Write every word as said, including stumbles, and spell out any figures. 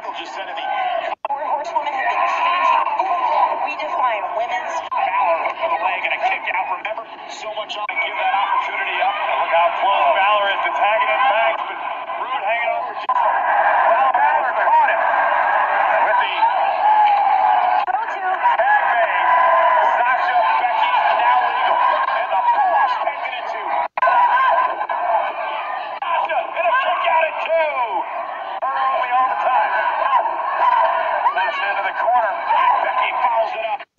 just said in the Four horsewomen have been changing who we define women's Balor for the leg and a kick out. Remember, so much on to give that opportunity up. And look how close Balor is to tagging it back, but Roode hanging on for just a well, Balor caught him with the go-to. tag bang. Sasha, Becky, now legal. And the boss taking it to Sasha, and a kick out at two. Early all the time. Sasha into the corner. Becky fouls it up.